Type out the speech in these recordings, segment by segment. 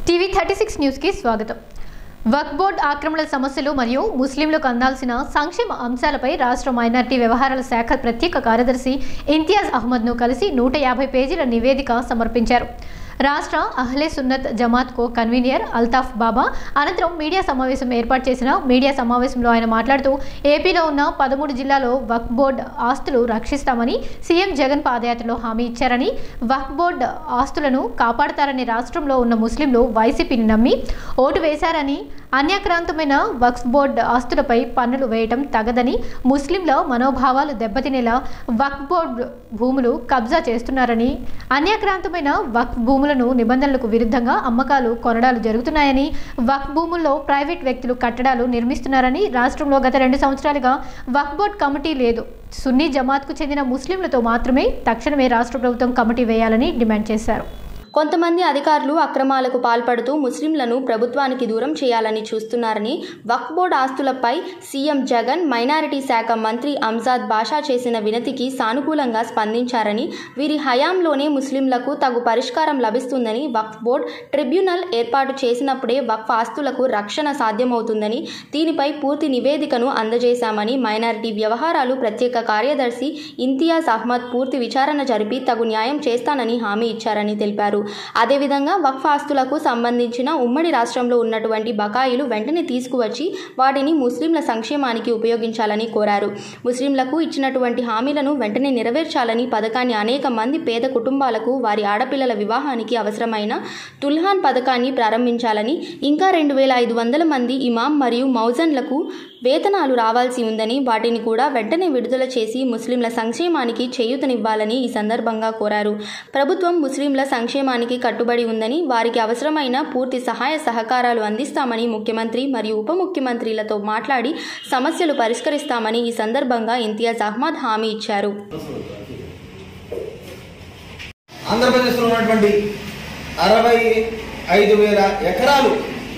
TV 36 news కి స్వాగతం। వక్ఫ్ board ఆక్రమణల సమస్యలు మరియు ముస్లింలకు అందాల్సిన సంక్షేమ అంశాలపై రాష్ట్ర మైనారిటీ వ్యవహారాల శాఖ ప్రత్యేక కార్యదర్శి ఇంతియాజ్ అహ్మద్ను కలిసి 150 పేజీల నివేదిక సమర్పించారు। రాష్ట్ర అహ్లే సున్నత్ జమాత్ కో కన్వీనర్ అల్తాఫ్ బాబా అనంతరం మీడియా సమావేశం ఏర్పాటు చేసిన మీడియా సమావేశంలో ఆయన మాట్లాడుతూ ఏపీలో ఉన్న 13 జిల్లాల్లో వక్ఫ్ బోర్డు ఆస్తులు రక్షిస్తామని సీఎం జగన్ పాదయాత్రలో హామీ ఇచ్చారని, వక్ఫ్ బోర్డు ఆస్తులను కాపాడతారని రాష్ట్రంలో ఉన్న ముస్లింలు వైసీపీని నమ్మి ఓటు వేశారని, అన్యాక్రాంతమైన వక్ఫ్ బోర్డు ఆస్తులపై పన్నులు వేయటం తగదని, ముస్లింల మనోభావాలు దెబ్బతినేలా వక్ఫ్ బోర్డు భూములు కబ్జా చేస్తున్నారని, అన్యాక్రాంతమైన వక్ఫ్ భూములను నిబంధనలకు విరుద్ధంగా అమ్మకాలు కొనడాలు జరుగుతున్నాయని, వక్ఫ్ భూముల్లో ప్రైవేట్ వ్యక్తులు కట్టడాలు నిర్మిస్తున్నారని, రాష్ట్రంలో గత 2 సంవత్సరాలుగా వక్ఫ్ బోర్డు కమిటీ లేదు, సున్నీ జమాత్కు చెందిన ముస్లింలతో మాత్రమే తక్షణమే రాష్ట్ర ప్రభుత్వం కమిటీ వేయాలని డిమాండ్ చేశారు। కొంతమంది అధికారులు అక్రమాలకు పాల్పడుతూ ముస్లింలను ప్రభుత్వానికి దూరం చేయాలని చూస్తున్నారని, వక్ఫ్ బోర్డు ఆస్తులపై సీఎం జగన్ మైనారిటీ శాఖ మంత్రి అంజాద్ బాషా చేసిన వినతికి సానుకూలంగా స్పందించారని, వీరి హయాంలోనే ముస్లింలకు తగు పరిష్కారం లభిస్తుందని, వక్ఫ్ బోర్డు ట్రిబ్యునల్ ఏర్పాటు చేసినప్పుడే వక్ఫ్ ఆస్తులకు రక్షణ సాధ్యమవుతుందని, దీనిపై పూర్తి నివేదికను అందజేశామని మైనారిటీ వ్యవహారాలు ప్రత్యేక కార్యదర్శి ఇంతియాజ్ అహ్మద్ పూర్తి విచారణ జరిపి తగు న్యాయం చేస్తానని హామీ ఇచ్చారని తెలిపారు। అదేవిధంగా వక్ఫ్ ఆస్తులకు సంబంధించిన ఉమ్మడి రాష్ట్రంలో ఉన్నటువంటి బకాయిలు వెంటనే తీసుకువచ్చి వాటిని ముస్లింల సంక్షేమానికి ఉపయోగించాలని కోరారు। ముస్లింలకు ఇచ్చినటువంటి హామీలను వెంటనే నెరవేర్చాలని, పథకాన్ని అనేక మంది పేద కుటుంబాలకు వారి ఆడపిల్లల వివాహానికి అవసరమైన తుల్హాన్ పథకాన్ని ప్రారంభించాలని, ఇంకా 2500 మంది ఇమాం మరియు మౌజన్లకు వేతనాలు రావాల్సి ఉందని, వాటిని కూడా వెంటనే విడుదల చేసి ముస్లింల సంక్షేమానికి చేయూతనివ్వాలని ఈ సందర్భంగా కోరారు। ప్రభుత్వం ముస్లింల సంక్షేమానికి కట్టుబడి ఉందని, వారికి అవసరమైన పూర్తి సహాయ సహకారాలు అందిస్తామని ముఖ్యమంత్రి మరియు ఉప ముఖ్యమంత్రులతో మాట్లాడి సమస్యలు పరిష్కరిస్తామని ఈ సందర్భంగా ఇంతియాజ్ అహ్మద్ హామీ ఇచ్చారు। ఆంధ్రప్రదేశ్లో ఉన్నటువంటి 65,000 ఎకరాలు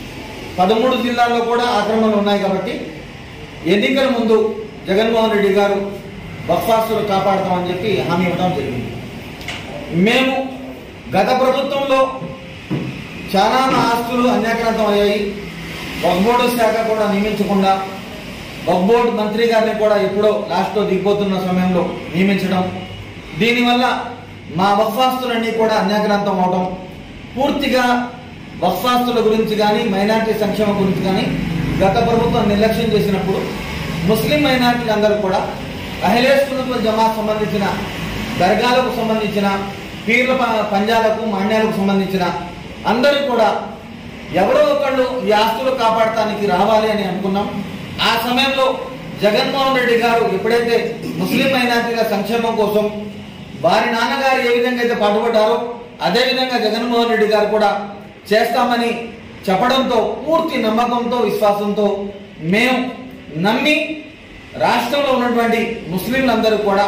13 జిల్లాల్లో కూడా ఆక్రమణలు ఉన్నాయి కాబట్టి ఎన్నికల ముందు జగన్మోహన్ రెడ్డి గారు వక్ఫ్ ఆస్తులు కాపాడతామని చెప్పి హామీ ఇవ్వడం జరిగింది। మేము గత ప్రభుత్వంలో చాలా ఆస్తులు అన్యాక్రాంతం అయ్యాయి, వక్ఫ్ బోర్డు శాఖ కూడా నియమించకుండా వక్ఫ్ బోర్డు మంత్రి గారిని కూడా ఎప్పుడో లాస్ట్లో దిగిపోతున్న సమయంలో నియమించడం, దీనివల్ల మా వక్ఫ్ ఆస్తులన్నీ కూడా అన్యాక్రాంతం అవడం, పూర్తిగా వక్ఫ్ ఆస్తుల గురించి కానీ మైనార్టీ సంక్షేమం గురించి కానీ గత ప్రభుత్వం నిర్లక్ష్యం చేసినప్పుడు ముస్లిం మైనార్టీలు అందరూ కూడా అహ్లే సున్నత్ జమాత్ సంబంధించిన దర్గాలకు సంబంధించిన పీర్ల పంజాలకు మాన్యాలకు సంబంధించిన అందరూ కూడా ఎవరో ఒకళ్ళు ఈ ఆస్తులు కాపాడటానికి రావాలి అని అనుకున్నాం। ఆ సమయంలో జగన్మోహన్ రెడ్డి గారు ఎప్పుడైతే ముస్లిం మైనార్టీల సంక్షేమం కోసం వారి నాన్నగారు ఏ విధంగా అయితే పాటుపడ్డారో అదేవిధంగా జగన్మోహన్ రెడ్డి గారు కూడా చేస్తామని చెప్పడంతో పూర్తి నమ్మకంతో విశ్వాసంతో మేము నమ్మి రాష్ట్రంలో ఉన్నటువంటి ముస్లింలందరూ కూడా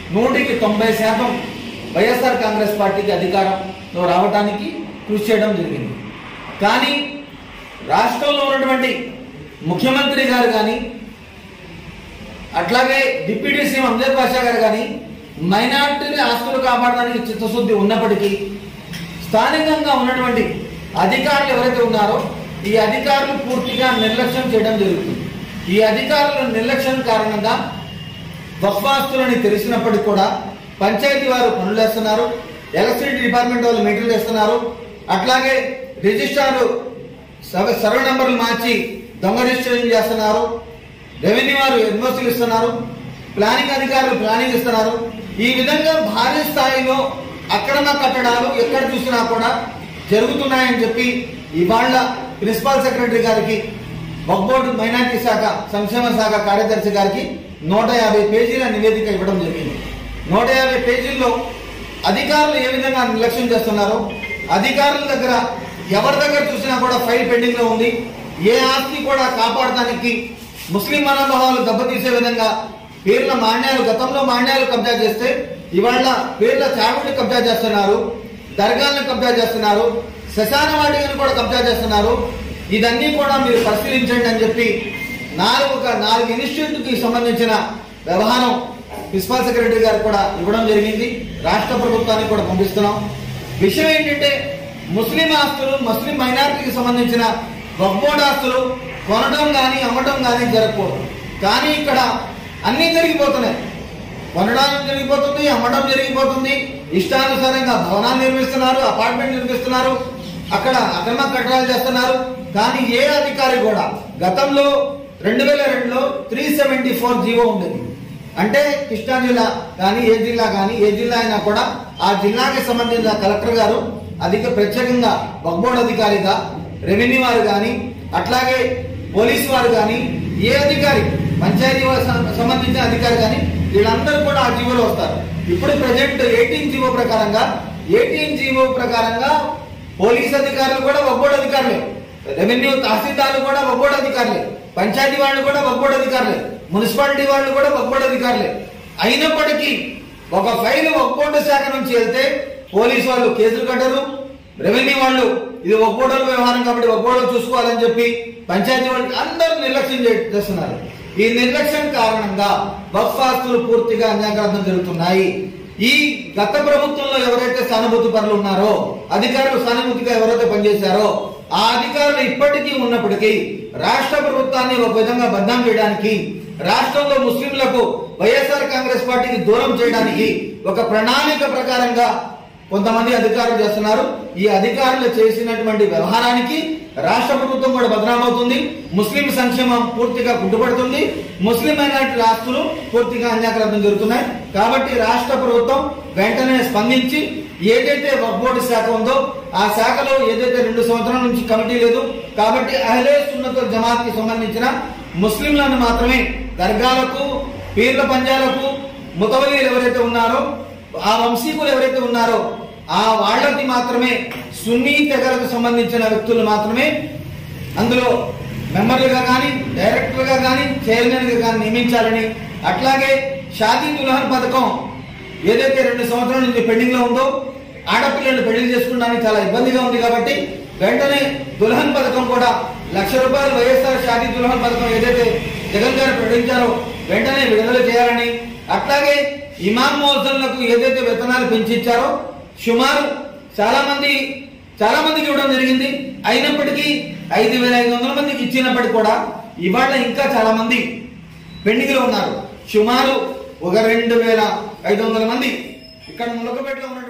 100% వైఎస్ఆర్ కాంగ్రెస్ పార్టీకి అధికారంలో రావడానికి కృషి చేయడం జరిగింది। కానీ రాష్ట్రంలో ఉన్నటువంటి ముఖ్యమంత్రి గారు కానీ అట్లాగే డిప్యూటీ సీఎం అంజద్ బాషా గారు కానీ మైనార్టీని ఆస్తులు కాపాడడానికి చిత్తశుద్ధి ఉన్నప్పటికీ స్థానికంగా ఉన్నటువంటి అధికారులు ఎవరైతే ఉన్నారో ఈ అధికారులు పూర్తిగా నిర్లక్ష్యం చేయడం జరుగుతుంది। ఈ అధికారుల నిర్లక్ష్యం కారణంగా వక్ఫ్ ఆస్తులని తెలిసినప్పటికీ కూడా పంచాయతీ వారు పనులు వేస్తున్నారు, ఎలక్ట్రిసిటీ డిపార్ట్మెంట్ వాళ్ళు మీటర్లు వేస్తున్నారు, అట్లాగే రిజిస్ట్రార్లు సర్వే నంబర్లు మార్చి దొంగ రిజిస్ట్రేషన్ చేస్తున్నారు, రెవెన్యూ వారు ఎన్ఓసీలు ఇస్తున్నారు, ప్లానింగ్ అధికారులు ప్లానింగ్ ఇస్తున్నారు। ఈ విధంగా భారీ స్థాయిలో అక్రమ కట్టడాలు ఎక్కడ చూసినా కూడా జరుగుతున్నాయని చెప్పి ఇవాళ ప్రిన్సిపల్ సెక్రటరీ గారికి వక్ఫ్ బోర్డు మైనార్టీ శాఖ సంక్షేమ శాఖ కార్యదర్శి గారికి 150 పేజీల నివేదిక ఇవ్వడం జరిగింది। 150 పేజీల్లో అధికారులు ఏ విధంగా నిర్లక్ష్యం చేస్తున్నారో, అధికారుల దగ్గర ఎవరి దగ్గర చూసినా కూడా ఫైల్ పెండింగ్ లో ఉంది, ఏ ఆస్తి కూడా కాపాడడానికి ముస్లిం మనోభావాలు దెబ్బతీసే విధంగా పేర్ల మాన్యాలు గతంలో మాన్యాలు కబ్జా చేస్తే ఇవాళ పేర్ల చావుని కబ్జా చేస్తున్నారు, దర్గాలను కబ్జా చేస్తున్నారు, శ్మశాన వాటికను కూడా కబ్జా చేస్తున్నారు। ఇదన్నీ కూడా మీరు పరిశీలించండి అని చెప్పి 4 ఇన్స్టిట్యూట్ కి సంబంధించిన వ్యవహారం ప్రిన్సిపల్ సెక్రటరీ గారు కూడా ఇవ్వడం జరిగింది, రాష్ట్ర ప్రభుత్వానికి కూడా పంపిస్తున్నాం। విషయం ఏంటంటే ముస్లిం ఆస్తులు, ముస్లిం మైనారిటీకి సంబంధించిన వక్ఫ్ బోర్డు ఆస్తులు కొనడం కానీ అమ్మటం కానీ జరగకూడదు. కానీ ఇక్కడ అన్ని జరిగిపోతున్నాయి. కొనడం జరిగిపోతుంది, అమ్మడం జరిగిపోతుంది. ఇష్టానుసారంగా భవనాలు నిర్మిస్తున్నారు, అపార్ట్మెంట్ నిర్మిస్తున్నారు, అక్కడ అక్రమ కట్టడాలు చేస్తున్నారు. కానీ ఏ అధికారి కూడా గతంలో 2002లో 374 జీవో ఉండేది. అంటే కృష్ణా జిల్లా కానీ ఏ జిల్లా అయినా కూడా ఆ జిల్లాకి సంబంధించిన కలెక్టర్ గారు ప్రత్యేకంగా వక్ఫ్ బోర్డు అధికారిగా, రెవెన్యూ వారు కానీ, అట్లాగే పోలీసు వారు కానీ, ఏ అధికారి పంచాయతీ సంబంధించిన అధికారి కానీ వీళ్ళందరూ కూడా ఆ జీవోలో వస్తారు. ఇప్పుడు ప్రజెంట్ 18 జీవో ప్రకారంగా పోలీస్ అధికారులు కూడా వక్ఫ్ బోర్డు అధికారులే, రెవెన్యూ తహసీల్దార్లు కూడా వక్ఫ్ బోర్డు అధికారులే, పంచాయతీ వాళ్ళు కూడా వక్ఫ్ బోర్డు అధికారులే, మున్సిపాలిటీ వాళ్ళు కూడా వక్ఫ్ బోర్డు అధికారులే. అయినప్పటికీ ఒక ఫైల్ వక్ఫ్ బోర్డు శాఖ నుంచి వెళ్తే పోలీసు వాళ్ళు కేసులు కట్టరు, రెవెన్యూ వాళ్ళు ఇది వక్ఫ్ బోర్డు వ్యవహారం కాబట్టి వక్ఫ్ బోర్డు చూసుకోవాలని చెప్పి పంచాయతీ వాళ్ళు అందరూ నిర్లక్ష్యం చేస్తున్నారు. ఈ నిర్లక్ష్యం కారణంగా వక్ఫ్ ఆస్తులు పూర్తిగా అన్యాక్రాంతం జరుగుతున్నాయి. ఈ గత ప్రభుత్వంలో ఎవరైతే సానుభూతి పరులు ఉన్నారో, అధికారులు సానుభూతిగా ఎవరైతే పనిచేశారో ఆ అధికారులు ఇప్పటికీ ఉన్నప్పటికీ రాష్ట్ర ప్రభుత్వాన్ని ఒక విధంగా బదనాం చేయడానికి, రాష్ట్రంలో ముస్లింలకు వైఎస్ఆర్ కాంగ్రెస్ పార్టీకి దూరం చేయడానికి ఒక ప్రణాళిక ప్రకారంగా కొంతమంది అధికారులు చేస్తున్నారు. ఈ అధికారులు చేసినటువంటి వ్యవహారానికి రాష్ట్ర ప్రభుత్వం కూడా బదనామవుతుంది, ముస్లిం సంక్షేమం పూర్తిగా కుంటుపడుతుంది, ముస్లిం మైనారిటీ ఆస్తులు పూర్తిగా అన్యాక్రాంతం జరుగుతున్నాయి. కాబట్టి రాష్ట్ర ప్రభుత్వం వెంటనే స్పందించి ఏదైతే వక్ఫ్ బోర్డు శాఖ ఉందో ఆ శాఖలో ఏదైతే 2 సంవత్సరాల నుంచి కమిటీ లేదు కాబట్టి అహ్లే సున్నతుల్ జమాత్ కి సంబంధించిన ముస్లింలను మాత్రమే దర్గాలకు, పీర్ల పంజాలకు, ముతవలీలు ఎవరైతే ఉన్నారో, ఆ వంశీకులు ఎవరైతే ఉన్నారో ఆ వాళ్ళకి మాత్రమే, సున్నీ తెగలకు సంబంధించిన వ్యక్తులు మాత్రమే అందులో మెంబర్లుగా కానీ, డైరెక్టర్గా కానీ, చైర్మన్ గా కానీ నియమించాలని, అట్లాగే షాదీ దుల్హన్ పథకం ఏదైతే 2 సంవత్సరాల నుంచి పెండింగ్ లో ఉందో, ఆడపిల్లలు పెళ్లి చేసుకోవడానికి చాలా ఇబ్బందిగా ఉంది కాబట్టి వెంటనే దుల్హన్ పథకం కూడా ₹1,00,000 వైఎస్ఆర్ షాదీ దుల్హన్ పథకం ఏదైతే జగన్ గారు ప్రకటించారో వెంటనే విడుదల చేయాలని, అట్లాగే ఇమాం మౌజన్లకు ఏదైతే వేతనాలు పెంచిచ్చారో సుమారు చాలా మందికి ఇవ్వడం జరిగింది. అయినప్పటికీ 5,500 మందికి ఇచ్చినప్పటికీ కూడా ఇవాళ ఇంకా చాలా మంది పెండింగ్ లో ఉన్నారు. సుమారు ఒక 2,500 మంది ఇక్కడ ములకపేటలో ఉన్న